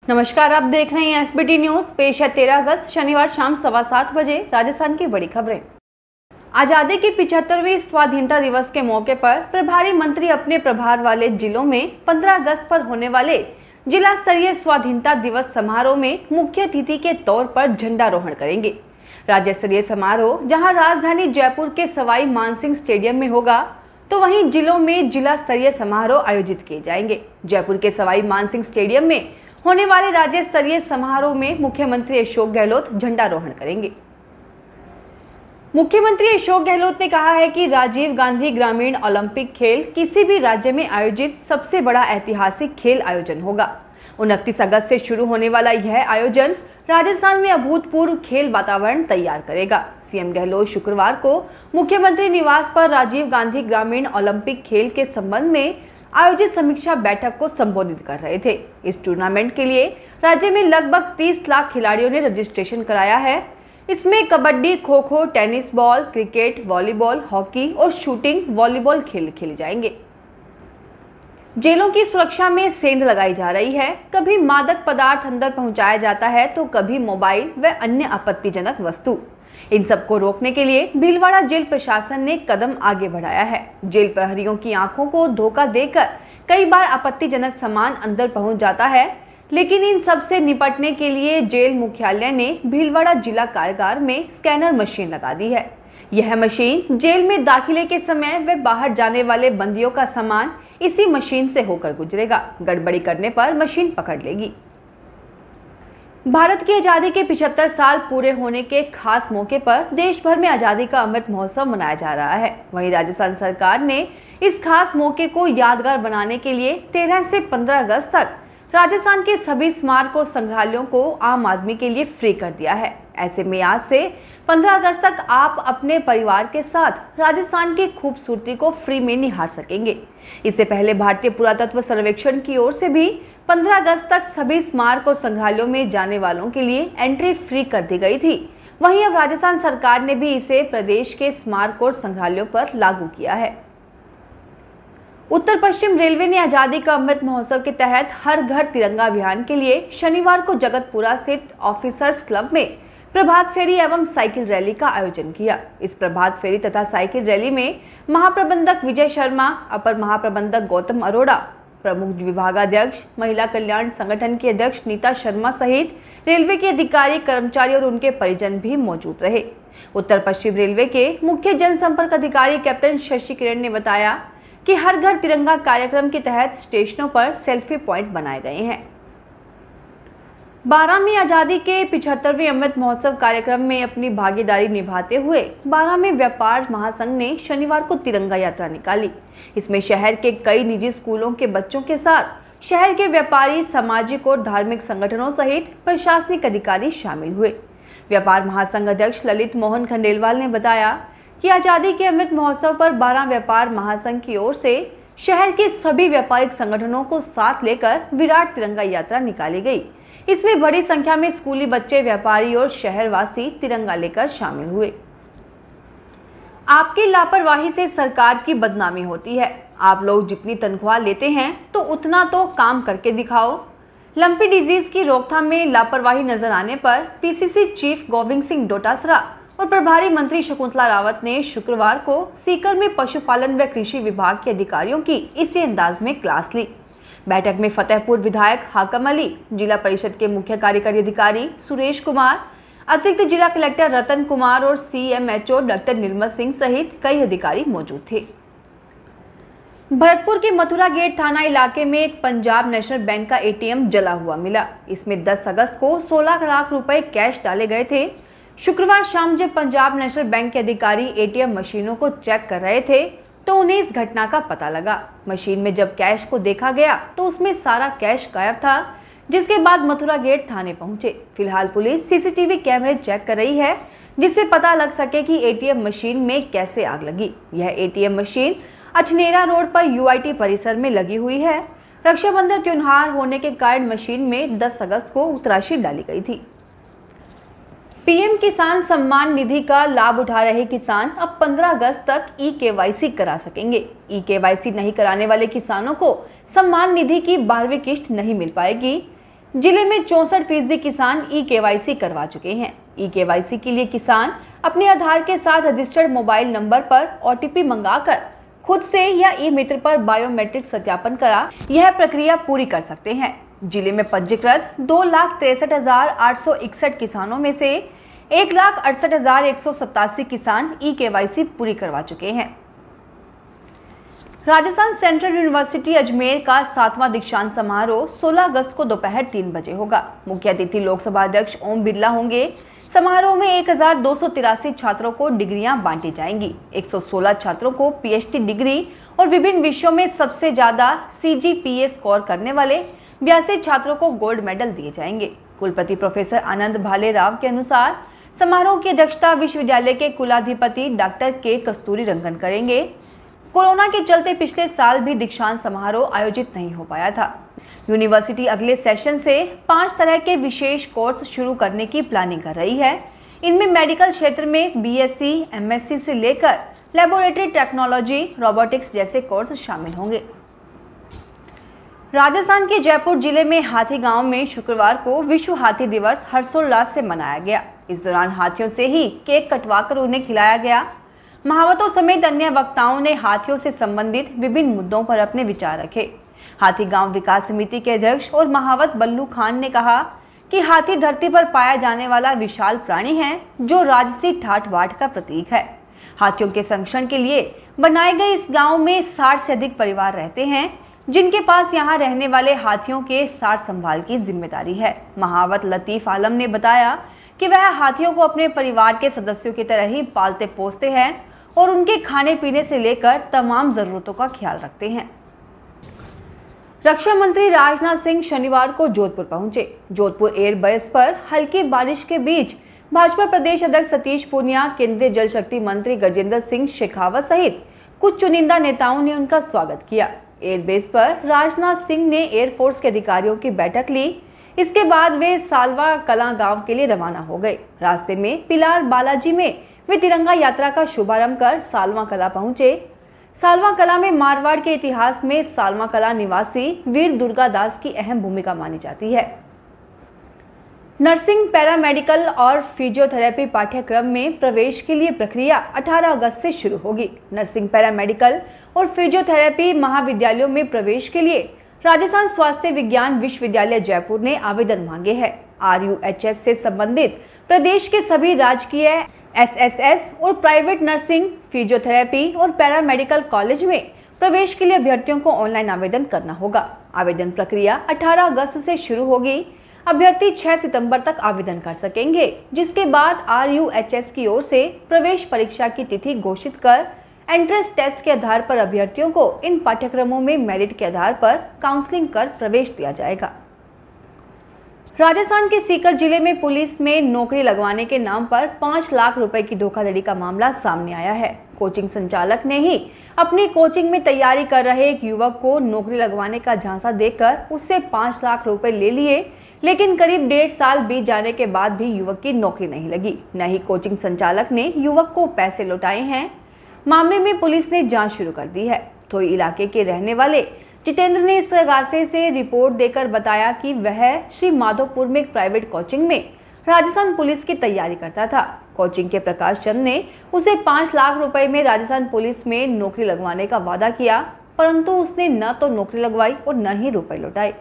नमस्कार, आप देख रहे हैं एसबीटी न्यूज। पेश है 13 अगस्त शनिवार शाम 7:15 बजे राजस्थान की बड़ी खबरें। आजादी की 75वीं स्वाधीनता दिवस के मौके पर प्रभारी मंत्री अपने प्रभार वाले जिलों में 15 अगस्त पर होने वाले जिला स्तरीय स्वाधीनता दिवस समारोह में मुख्य अतिथि के तौर पर झंडारोहण करेंगे। राज्य स्तरीय समारोह जहां राजधानी जयपुर के सवाई मानसिंह स्टेडियम में होगा, तो वहीं जिलों में जिला स्तरीय समारोह आयोजित किए जाएंगे। जयपुर के सवाई मानसिंह स्टेडियम में होने वाले राज्य स्तरीय समारोह में मुख्यमंत्री अशोक गहलोत झंडारोहण करेंगे। मुख्यमंत्री अशोक गहलोत ने कहा है कि राजीव गांधी ग्रामीण ओलंपिक खेल किसी भी राज्य में आयोजित सबसे बड़ा ऐतिहासिक खेल आयोजन होगा। 29 अगस्त से शुरू होने वाला यह आयोजन राजस्थान में अभूतपूर्व खेल वातावरण तैयार करेगा। सीएम गहलोत शुक्रवार को मुख्यमंत्री निवास पर राजीव गांधी ग्रामीण ओलंपिक खेल के संबंध में आयोजित समीक्षा बैठक को संबोधित कर रहे थे। इस टूर्नामेंट के लिए राज्य में लगभग 30 लाख खिलाड़ियों ने रजिस्ट्रेशन कराया है। इसमें kabaddi, kho kho, tennis ball, cricket, volleyball, hockey और शूटिंग वॉलीबॉल खेल खेले जाएंगे। जेलों की सुरक्षा में सेंध लगाई जा रही है। कभी मादक पदार्थ अंदर पहुंचाया जाता है तो कभी मोबाइल व अन्य आपत्तिजनक वस्तु। इन सबको रोकने के लिए भीलवाड़ा जेल प्रशासन ने कदम आगे बढ़ाया है। जेल प्रहरियों की आंखों को धोखा देकर कई बार आपत्तिजनक सामान अंदर पहुंच जाता है, लेकिन इन सब से निपटने के लिए जेल मुख्यालय ने भीलवाड़ा जिला कारागार में स्कैनर मशीन लगा दी है। यह मशीन जेल में दाखिले के समय व बाहर जाने वाले बंदियों का सामान इसी मशीन से होकर गुजरेगा। गड़बड़ी करने पर मशीन पकड़ लेगी। भारत की आजादी के 75 साल पूरे होने के खास मौके पर देश भर में आजादी का अमृत महोत्सव मनाया जा रहा है। वहीं राजस्थान सरकार ने इस खास मौके को यादगार बनाने के लिए 13 से 15 अगस्त तक राजस्थान के सभी स्मारक और संग्रहालयों को आम आदमी के लिए फ्री कर दिया है। ऐसे में आज से 15 अगस्त तक आप अपने परिवार के साथ राजस्थान की खूबसूरती को फ्री में निहार सकेंगे। इससे पहले भारतीय पुरातत्व सर्वेक्षण की ओर से भी 15 अगस्त तक सभी स्मारक और संग्रहालयों में जाने वालों के लिए एंट्री फ्री कर दी गई थी। वहीं अब राजस्थान सरकार ने भी इसे प्रदेश के स्मारक और संग्रहालयों पर लागू किया है। उत्तर पश्चिम रेलवे ने आजादी का अमृत महोत्सव के तहत हर घर तिरंगा अभियान के लिए शनिवार को जगतपुरा स्थित ऑफिसर्स क्लब में प्रभात फेरी एवं साइकिल रैली का आयोजन किया। इस प्रभात फेरी तथा साइकिल रैली में महाप्रबंधक विजय शर्मा, अपर महाप्रबंधक गौतम अरोड़ा, प्रमुख विभागाध्यक्ष, महिला कल्याण संगठन की अध्यक्ष नीता शर्मा सहित रेलवे के अधिकारी, कर्मचारी और उनके परिजन भी मौजूद रहे। उत्तर पश्चिम रेलवे के मुख्य जनसंपर्क अधिकारी कैप्टन शशि किरण ने बताया कि हर घर तिरंगा कार्यक्रम के तहत स्टेशनों पर सेल्फी पॉइंट बनाए गए हैं। 12वीं आजादी के 75वें अमृत महोत्सव कार्यक्रम में अपनी भागीदारी निभाते हुए 12वें व्यापार महासंघ ने शनिवार को तिरंगा यात्रा निकाली। इसमें शहर के कई निजी स्कूलों के बच्चों के साथ शहर के व्यापारी, सामाजिक और धार्मिक संगठनों सहित प्रशासनिक अधिकारी शामिल हुए। व्यापार महासंघ अध्यक्ष ललित मोहन खंडेलवाल ने बताया कि आजादी के अमृत महोत्सव पर 12 व्यापार महासंघ की ओर से शहर के सभी व्यापारिक संगठनों को साथ लेकर विराट तिरंगा यात्रा निकाली गई। इसमें बड़ी संख्या में स्कूली बच्चे, व्यापारी और शहरवासी तिरंगा लेकर शामिल हुए। आपकी लापरवाही से सरकार की बदनामी होती है। आप लोग जितनी तनख्वाह लेते हैं तो उतना तो काम करके दिखाओ। लंपी डिजीज की रोकथाम में लापरवाही नजर आने पर पीसीसी चीफ गोविंद सिंह डोटासरा और प्रभारी मंत्री शकुंतला रावत ने शुक्रवार को सीकर में पशुपालन व कृषि विभाग के अधिकारियों की इसी अंदाज में क्लास ली। बैठक में फतेहपुर विधायक हाकम अली, जिला परिषद के मुख्य कार्यकारी अधिकारी सुरेश कुमार, अतिरिक्त जिला कलेक्टर रतन कुमार और सीएमएचओ डॉक्टर निर्मल सिंह सहित कई अधिकारी मौजूद थे। भरतपुर के मथुरा गेट थाना इलाके में एक पंजाब नेशनल बैंक का एटीएम जला हुआ मिला। इसमें 10 अगस्त को 16 लाख रुपए कैश डाले गए थे। शुक्रवार शाम जब पंजाब नेशनल बैंक के अधिकारी एटीएम मशीनों को चेक कर रहे थे तो उन्हें इस घटना का पता लगा। मशीन में जब कैश को देखा गया तो उसमें सारा कैश गायब था, जिसके बाद मथुरा गेट थाने पहुंचे। फिलहाल पुलिस सीसीटीवी कैमरे चेक कर रही है, जिससे पता लग सके कि एटीएम मशीन में कैसे आग लगी। यह एटीएम मशीन अछनेरा रोड पर यूआईटी परिसर में लगी हुई है। रक्षाबंधन त्योहार होने के कारण मशीन में 10 अगस्त को उत्तराशी डाली गई थी। पीएम किसान सम्मान निधि का लाभ उठा रहे किसान अब 15 अगस्त तक ई-केवाईसी करा सकेंगे। ई-केवाईसी नहीं कराने वाले किसानों को सम्मान निधि की 12वीं किश्त नहीं मिल पाएगी। जिले में 64% किसान ई-केवाईसी करवा चुके हैं। ई-केवाईसी के लिए किसान अपने आधार के साथ रजिस्टर्ड मोबाइल नंबर पर OTP मंगाकर खुद से या ई-मित्र पर बायोमेट्रिक सत्यापन करा यह प्रक्रिया पूरी कर सकते हैं। जिले में पंजीकृत 2,63,861 किसानों में से 1,68,187 किसान ई-केवाईसी पूरी करवा चुके हैं। राजस्थान सेंट्रल यूनिवर्सिटी अजमेर का 7वां दीक्षांत समारोह 16 अगस्त को दोपहर 3 बजे होगा। मुख्य अतिथि लोकसभा अध्यक्ष ओम बिरला होंगे। समारोह में 1,283 छात्रों को डिग्रियां बांटी जाएंगी। 116 छात्रों को PhD डिग्री और विभिन्न विषयों में सबसे ज्यादा CGPA स्कोर करने वाले 82 छात्रों को गोल्ड मेडल दिए जाएंगे। कुलपति प्रोफेसर आनंद भाले राव के अनुसार समारोह की अध्यक्षता विश्वविद्यालय के कुलाधिपति डॉक्टर के कस्तूरी रंगन करेंगे। कोरोना के चलते पिछले साल भी दीक्षांत समारोह आयोजित नहीं हो पाया था। यूनिवर्सिटी अगले सेशन से 5 तरह के विशेष कोर्स शुरू करने की प्लानिंग कर रही है। इनमें मेडिकल क्षेत्र में BSc, MSc से लेकर लेबोरेटरी टेक्नोलॉजी, रोबोटिक्स जैसे कोर्स शामिल होंगे। राजस्थान के जयपुर जिले में हाथी गांव में शुक्रवार को विश्व हाथी दिवस हर्षोल्लास से मनाया गया। इस दौरान हाथियों से ही केक कटवाकर उन्हें खिलाया गया। महावतों समेत अन्य वक्ताओं ने हाथियों से संबंधित विभिन्न मुद्दों पर अपने विचार रखे। हाथी गांव विकास समिति के अध्यक्ष और महावत बल्लू खान ने कहा कि हाथी धरती पर पाया जाने वाला विशाल प्राणी है जो राजसी ठाठ बाट का प्रतीक है। हाथियों के संरक्षण के लिए बनाए गए इस गांव में 60 से अधिक परिवार रहते हैं जिनके पास यहां रहने वाले हाथियों के सार संभाल की जिम्मेदारी है। महावत लतीफ आलम ने बताया कि वह हाथियों को अपने परिवार के सदस्यों की तरह ही पालते पोसते हैं और उनके खाने पीने से लेकर तमाम जरूरतों का ख्याल रखते हैं। रक्षा मंत्री राजनाथ सिंह शनिवार को जोधपुर पहुंचे। जोधपुर एयरबेस पर हल्की बारिश के बीच भाजपा प्रदेश अध्यक्ष सतीश पूनिया, केंद्रीय जल शक्ति मंत्री गजेंद्र सिंह शेखावत सहित कुछ चुनिंदा नेताओं ने उनका स्वागत किया। एयरबेस पर राजनाथ सिंह ने एयरफोर्स के अधिकारियों की बैठक ली। इसके बाद वे सालवा कला गांव के लिए रवाना हो गए। रास्ते में पिलार बालाजी में वे तिरंगा यात्रा का शुभारंभ कर सालवा कला पहुंचे। सालवा कला में मारवाड़ के इतिहास में सालवा कला निवासी वीर दुर्गादास की अहम भूमिका मानी जाती है। नर्सिंग, पैरामेडिकल और फिजियोथेरेपी पाठ्यक्रम में प्रवेश के लिए प्रक्रिया 18 अगस्त से शुरू होगी। नर्सिंग, पैरामेडिकल और फिजियोथेरेपी महाविद्यालयों में प्रवेश के लिए राजस्थान स्वास्थ्य विज्ञान विश्वविद्यालय जयपुर ने आवेदन मांगे हैं। RUHS से संबंधित प्रदेश के सभी राजकीय SSS और प्राइवेट नर्सिंग, फिजियोथेरेपी और पैरामेडिकल कॉलेज में प्रवेश के लिए अभ्यर्थियों को ऑनलाइन आवेदन करना होगा। आवेदन प्रक्रिया 18 अगस्त से शुरू होगी। अभ्यर्थी 6 सितंबर तक आवेदन कर सकेंगे, जिसके बाद RUHS की ओर से प्रवेश परीक्षा की तिथि घोषित कर एंट्रेंस टेस्ट के आधार पर अभ्यर्थियों को इन पाठ्यक्रमों में मेरिट के आधार पर काउंसलिंग कर प्रवेश दिया जाएगा। राजस्थान के सीकर जिले में पुलिस में नौकरी लगवाने के नाम पर 5 लाख रुपए की धोखाधड़ी का मामला सामने आया है। कोचिंग संचालक ने ही अपनी कोचिंग में तैयारी कर रहे एक युवक को नौकरी लगवाने का झांसा देकर उससे 5 लाख रुपए ले लिए, लेकिन करीब 1.5 साल बीत जाने के बाद भी युवक की नौकरी नहीं लगी। न ही कोचिंग संचालक ने युवक को पैसे लौटाए हैं। मामले में पुलिस ने जांच शुरू कर दी है। थोई इलाके के रहने वाले जितेंद्र ने इस हादसे से रिपोर्ट देकर बताया कि वह श्री माधोपुर में एक प्राइवेट कोचिंग में राजस्थान पुलिस की तैयारी करता था। कोचिंग के प्रकाश चंद ने उसे 5 लाख रुपए में राजस्थान पुलिस में नौकरी लगवाने का वादा किया, परंतु उसने न तो नौकरी लगवाई और न ही रुपए लौटाए।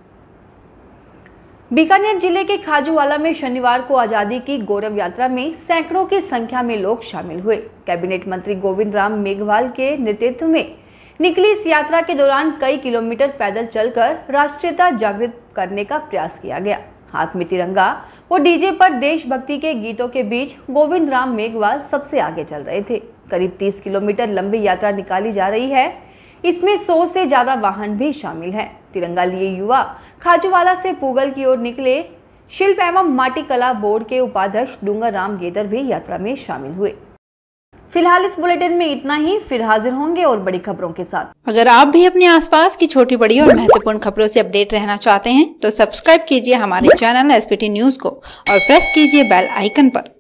बीकानेर जिले के खाजूवाला में शनिवार को आजादी की गौरव यात्रा में सैकड़ों की संख्या में लोग शामिल हुए। कैबिनेट मंत्री गोविंद राम मेघवाल के नेतृत्व में निकली इस यात्रा के दौरान कई किलोमीटर पैदल चलकर राष्ट्रीयता जागृत करने का प्रयास किया गया। हाथ में तिरंगा और डीजे पर देशभक्ति के गीतों के बीच गोविंद राम मेघवाल सबसे आगे चल रहे थे। करीब 30 किलोमीटर लंबी यात्रा निकाली जा रही है। इसमें 100 से ज्यादा वाहन भी शामिल हैं। तिरंगा लिए युवा खाजूवाला से पूगल की ओर निकले। शिल्प एवं माटी कला बोर्ड के उपाध्यक्ष डूंगर राम गेदर भी यात्रा में शामिल हुए। फिलहाल इस बुलेटिन में इतना ही। फिर हाजिर होंगे और बड़ी खबरों के साथ। अगर आप भी अपने आसपास की छोटी बड़ी और महत्वपूर्ण खबरों से अपडेट रहना चाहते हैं तो सब्सक्राइब कीजिए हमारे चैनल SPT न्यूज को और प्रेस कीजिए बेल आइकन पर।